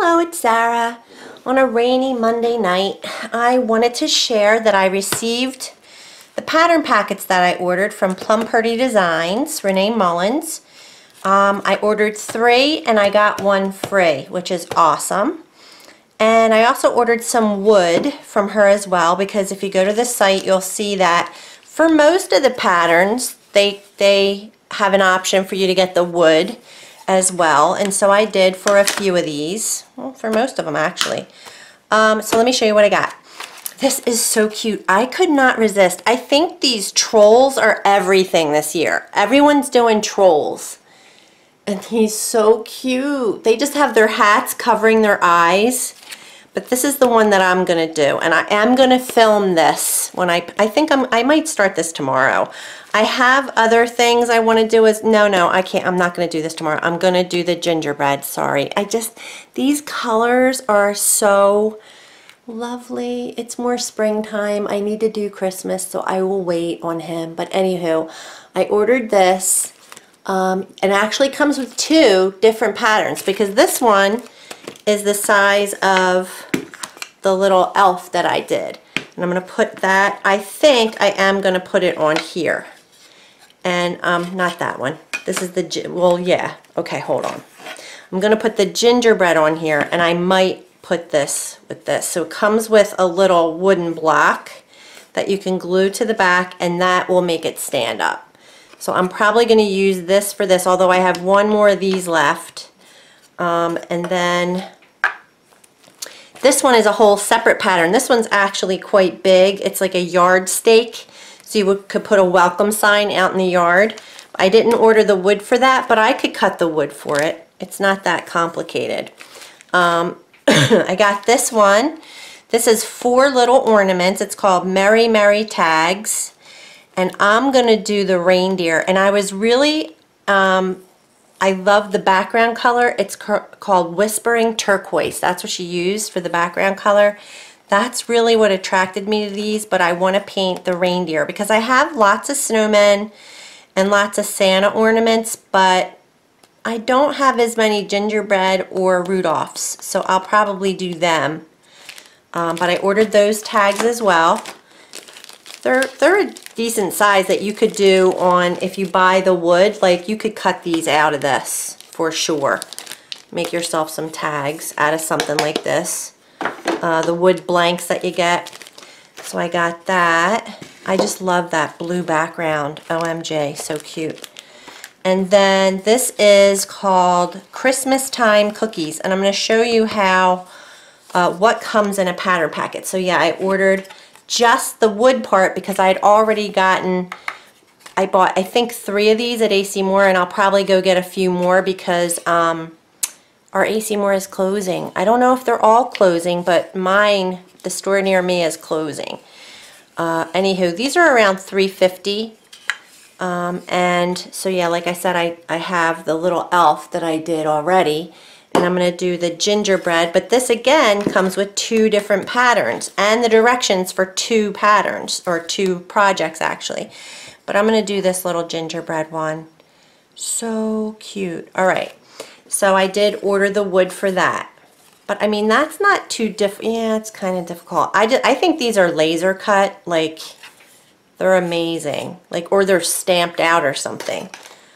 Hello, it's Sara. On a rainy Monday night, I wanted to share that I received the pattern packets that I ordered from Plum Purdy Designs, Renee Mullins. I ordered 3 and I got 1 free, which is awesome. And I also ordered some wood from her as well, because if you go to the site, you'll see that for most of the patterns, they have an option for you to get the wood as well. And so I did for a few of these, well, for most of them actually. So let me show you what I got. This is so cute. I could not resist. I think these trolls are everything this year. Everyone's doing trolls. And he's so cute. They just have their hats covering their eyes. But this is the one that I'm going to do. And I am going to film this when I think I might start this tomorrow. I have other things I want to do no, I can't. I'm not going to do this tomorrow. I'm going to do the gingerbread. Sorry. These colors are so lovely. It's more springtime. I need to do Christmas, so I will wait on him. But anywho, I ordered this. It actually comes with 2 different patterns, because this one is the size of the little elf that I did. And I'm going to put that, I think I am going to put it on here. And not that one. This is the, well, yeah. Okay, hold on. I'm going to put the gingerbread on here, and I might put this with this. So it comes with a little wooden block that you can glue to the back, and that will make it stand up. So I'm probably going to use this for this, although I have 1 more of these left. And then this one is a whole separate pattern. This one's actually quite big. It's like a yard stake. So you could put a welcome sign out in the yard. I didn't order the wood for that, but I could cut the wood for it. It's not that complicated. I got this one. This is 4 little ornaments. It's called Merry Merry Tags. And I'm going to do the reindeer. And I was really, I love the background color. It's called Whispering Turquoise. That's what she used for the background color. That's really what attracted me to these, but I want to paint the reindeer because I have lots of snowmen and lots of Santa ornaments, but I don't have as many gingerbread or Rudolphs, so I'll probably do them. But I ordered those tags as well. They're a decent size that you could do on, if you buy the wood, like you could cut these out of this for sure. Make yourself some tags out of something like this. The wood blanks that you get. So I got that. I just love that blue background. OMG, so cute. And then this is called Christmas Thyme Cookies, and I'm going to show you how what comes in a pattern packet. So yeah, I ordered just the wood part because I had already gotten, I bought I think 3 of these at AC Moore, and I'll probably go get a few more because our AC Moore is closing. I don't know if they're all closing, but mine, the store near me, is closing. Anywho, these are around $3.50. And so yeah, like I said, I have the little elf that I did already. And I'm going to do the gingerbread, but this again comes with 2 different patterns and the directions for 2 patterns, or 2 projects actually. But I'm going to do this little gingerbread one. So cute. Alright, so I did order the wood for that. But I mean, that's not too yeah, it's kind of difficult. I think these are laser cut, like they're amazing. Like, or they're stamped out or something.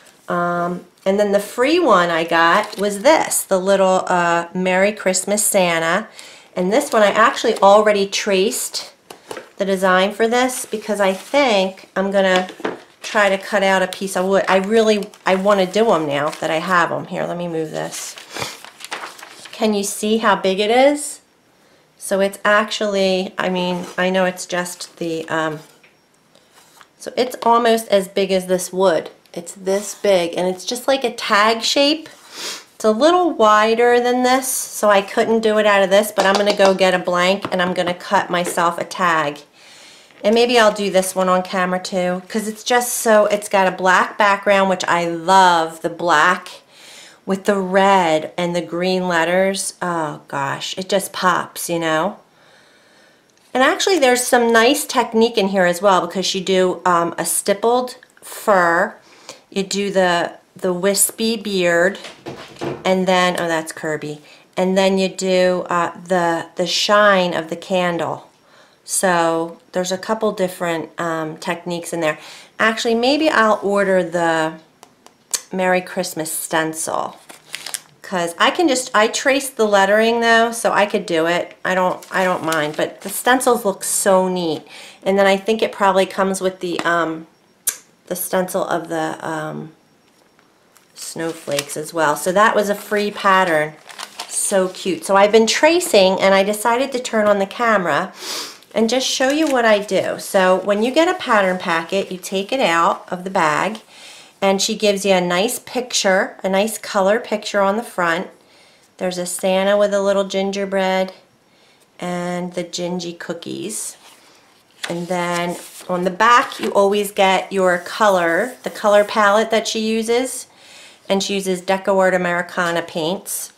And then the free one I got was this, the little Merry Christmas Santa. And this one I actually already traced the design for this because I think I'm going to try to cut out a piece of wood. I want to do them now that I have them. Here, let me move this. Can you see how big it is? So it's actually, I mean, I know it's just the, so it's almost as big as this wood. It's this big, and it's just like a tag shape. It's a little wider than this, so I couldn't do it out of this, but I'm going to go get a blank, and I'm going to cut myself a tag. And maybe I'll do this one on camera too, because it's just so, it's got a black background, which I love, the black with the red and the green letters. Oh gosh, it just pops, you know. And actually there's some nice technique in here as well, because you do a stippled fur. You do the wispy beard, and then, oh, that's Kirby. and then you do the shine of the candle. So there's a couple different techniques in there. Actually, maybe I'll order the Merry Christmas stencil, because I trace the lettering though, so I could do it. I don't mind, but the stencils look so neat. And then I think it probably comes with the stencil of the snowflakes as well. So that was a free pattern. So cute. So I've been tracing, and I decided to turn on the camera and just show you what I do. So when you get a pattern packet, you take it out of the bag, and she gives you a nice picture, a nice color picture on the front. There's a Santa with a little gingerbread and the gingy cookies. And then on the back, you always get your color, the color palette that she uses. And she uses Deco Art Americana paints.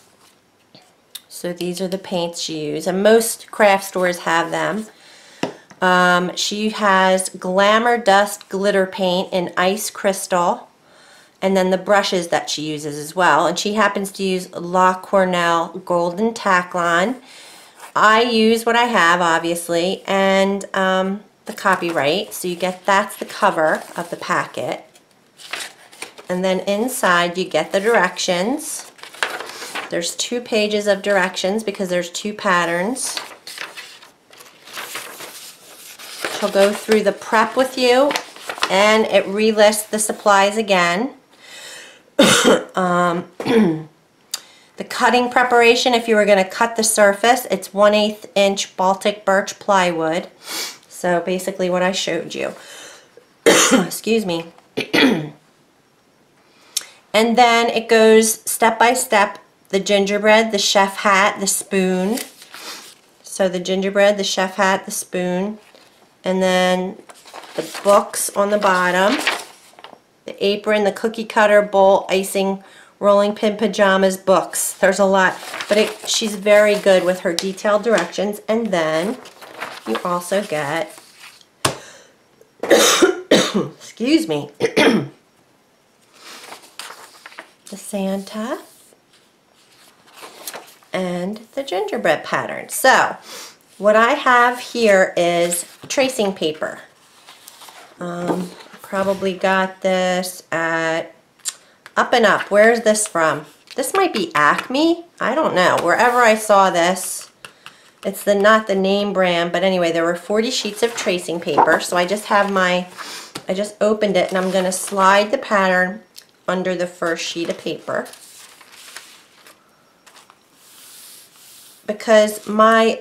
So these are the paints she uses, and most craft stores have them. She has Glamour Dust glitter paint in ice crystal, and then the brushes that she uses as well. And she happens to use La Cornell Golden Taklon. I use what I have, obviously, and the copyright. So you get, that's the cover of the packet. And then inside you get the directions. There's 2 pages of directions because there's 2 patterns. She'll go through the prep with you, and it relists the supplies again. The cutting preparation, if you were going to cut the surface, it's 1/8 inch Baltic birch plywood. So basically what I showed you. Excuse me. And then it goes step by step, the gingerbread, the chef hat, the spoon. So the gingerbread, the chef hat, the spoon, and then the books on the bottom, the apron, the cookie cutter, bowl, icing, rolling pin pajamas, books. There's a lot, but she's very good with her detailed directions. And then you also get, excuse me, the Santa and the gingerbread pattern. So what I have here is tracing paper. Probably got this at Up and Up. Where's this from? This might be Acme. I don't know. Wherever I saw this. It's not the name brand, but anyway, there were 40 sheets of tracing paper. So I just have I just opened it, and I'm going to slide the pattern under the first sheet of paper. Because my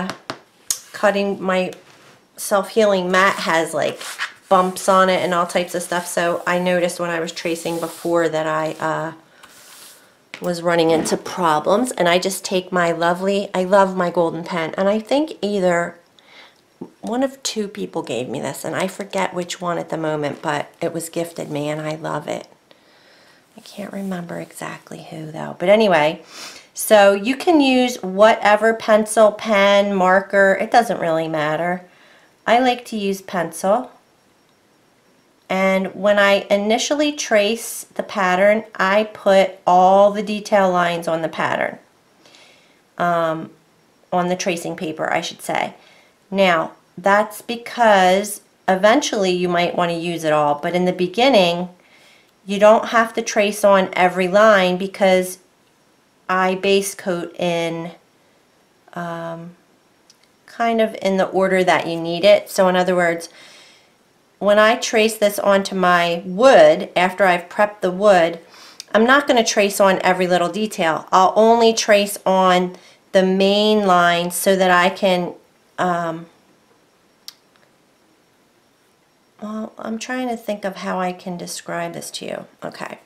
my self-healing mat has like bumps on it and all types of stuff, so I noticed when I was tracing before that I was running into problems, and I just take my I love my golden pen, and I think either one of 2 people gave me this, and I forget which one at the moment, but it was gifted me and I love it. I can't remember exactly who though, but anyway, so you can use whatever pencil, pen, marker, it doesn't really matter. I like to use pencil. And when I initially trace the pattern, I put all the detail lines on the pattern, on the tracing paper, I should say. Now, that's because eventually you might want to use it all, but in the beginning, you don't have to trace on every line because I base coat in kind of in the order that you need it. So in other words, when I trace this onto my wood, after I've prepped the wood, I'm not going to trace on every little detail. I'll only trace on the main lines so that I can, well, I'm trying to think of how I can describe this to you. Okay.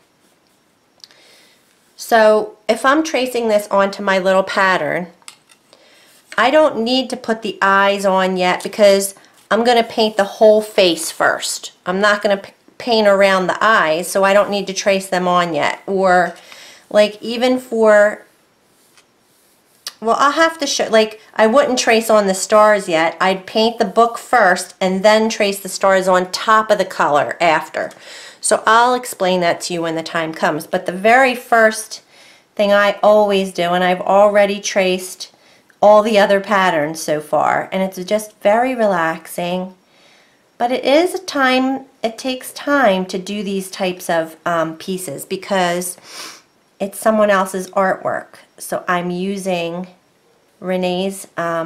So if I'm tracing this onto my little pattern, I don't need to put the eyes on yet because I'm going to paint the whole face first. I'm not going to paint around the eyes, so I don't need to trace them on yet. Or like even for, well, I'll have to show, like I wouldn't trace on the stars yet. I'd paint the book first and then trace the stars on top of the color after. So I'll explain that to you when the time comes. But the very first thing I always do, and I've already traced all the other patterns so far, and it's just very relaxing. But it is a time, it takes time to do these types of pieces because it's someone else's artwork. So I'm using Renee's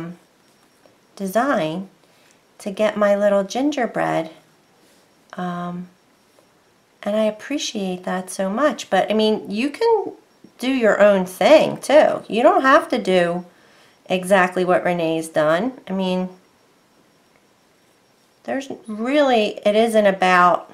design to get my little gingerbread, and I appreciate that so much. But I mean, you can do your own thing too. You don't have to do exactly what Renee's done. I mean, there's really, it isn't about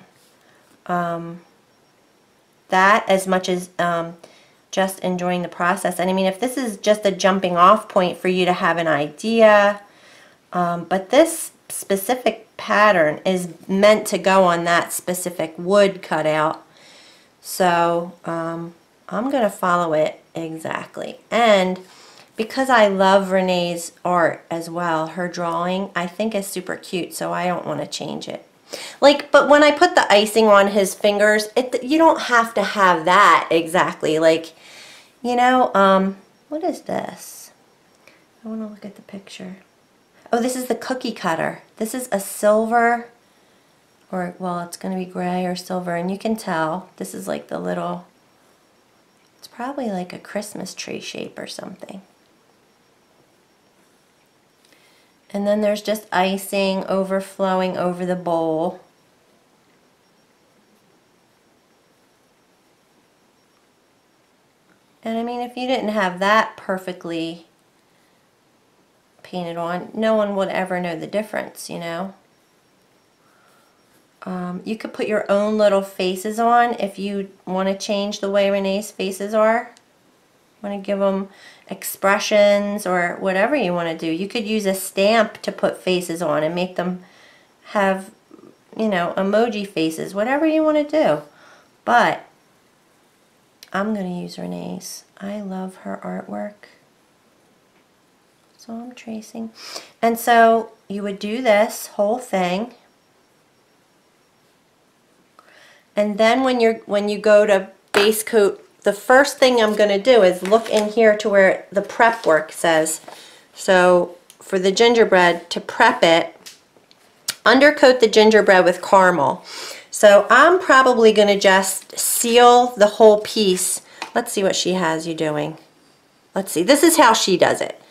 that as much as just enjoying the process. And I mean, if this is just a jumping off point for you to have an idea, but this specific pattern is meant to go on that specific wood cutout. So I'm going to follow it exactly. And because I love Renee's art as well, her drawing, I think is super cute, so I don't want to change it. Like, but when I put the icing on his fingers, you don't have to have that exactly. Like, you know, what is this? I want to look at the picture. Oh, this is the cookie cutter. This is a silver, or, well, it's going to be gray or silver, and you can tell this is like the little, it's probably like a Christmas tree shape or something. And then there's just icing overflowing over the bowl. And I mean, if you didn't have that perfectly painted on, no one would ever know the difference, you know. You could put your own little faces on if you want to change the way Renee's faces are. Want to give them expressions or whatever you want to do. You could use a stamp to put faces on and make them have, you know, emoji faces, whatever you want to do. But I'm going to use Renee's. I love her artwork. So I'm tracing. And so you would do this whole thing. And then when you go to base coat, the first thing I'm going to do is look in here to where the prep work says. So for the gingerbread, to prep it, undercoat the gingerbread with caramel. So I'm probably going to just seal the whole piece. Let's see what she has you doing. Let's see. This is how she does it.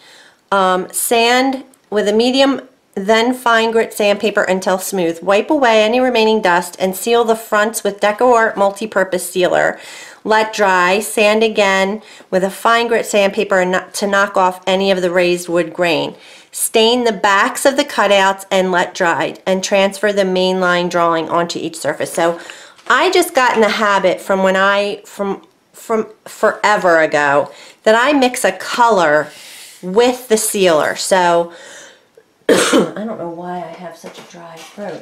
Sand with a medium, then fine grit sandpaper until smooth. Wipe away any remaining dust and seal the fronts with DecoArt multi-purpose sealer. Let dry, sand again with a fine grit sandpaper to knock off any of the raised wood grain. Stain the backs of the cutouts and let dry, and transfer the mainline drawing onto each surface. So I just got in the habit from when from forever ago that I mix a color with the sealer. So I don't know why I have such a dry throat.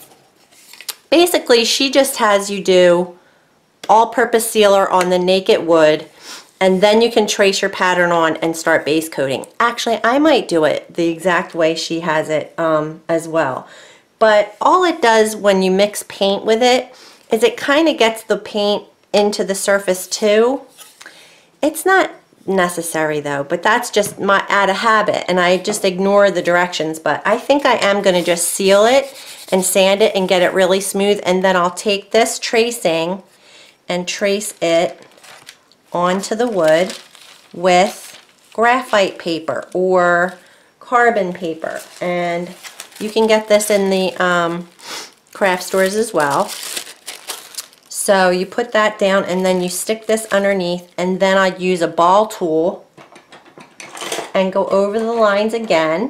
Basically, she just has you do all-purpose sealer on the naked wood, and then you can trace your pattern on and start base coating. Actually, I might do it the exact way she has it as well. But all it does when you mix paint with it is it kind of gets the paint into the surface too. It's not necessary though, but that's just my out of habit, and I just ignore the directions. But I think I am going to just seal it and sand it and get it really smooth, and then I'll take this tracing and trace it onto the wood with graphite paper or carbon paper, and you can get this in the craft stores as well. So you put that down and then you stick this underneath, and then I use a ball tool and go over the lines again,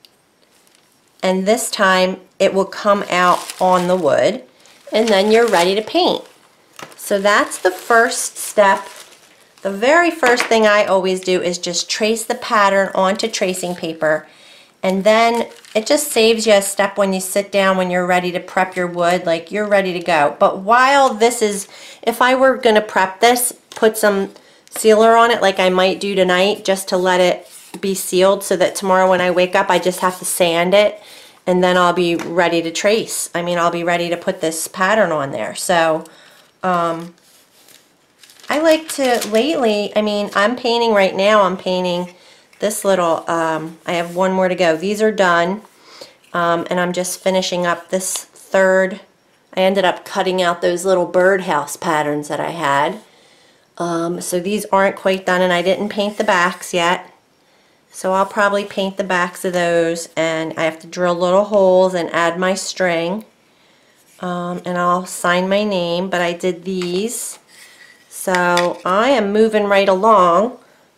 and this time it will come out on the wood, and then you're ready to paint. So that's the first step. The very first thing I always do is just trace the pattern onto tracing paper, and then it just saves you a step when you sit down, when you're ready to prep your wood, like you're ready to go. But while this is, if I were going to prep this, put some sealer on it like I might do tonight, just to let it be sealed so that tomorrow when I wake up I just have to sand it, and then I'll be ready to trace. I mean, I'll be ready to put this pattern on there. So I like to, lately, I mean, I'm painting right now, I'm painting this little, I have one more to go. These are done, and I'm just finishing up this third. I ended up cutting out those little birdhouse patterns that I had. So these aren't quite done, and I didn't paint the backs yet. So I'll probably paint the backs of those, and I have to drill little holes and add my string. And I'll sign my name, but I did these. So I am moving right along.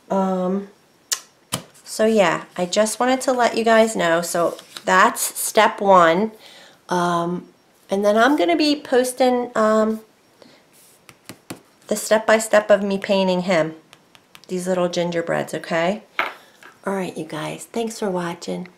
So yeah, I just wanted to let you guys know. So that's step one. And then I'm going to be posting the step-by-step of me painting him. These little gingerbreads, okay? Alright, you guys. Thanks for watching.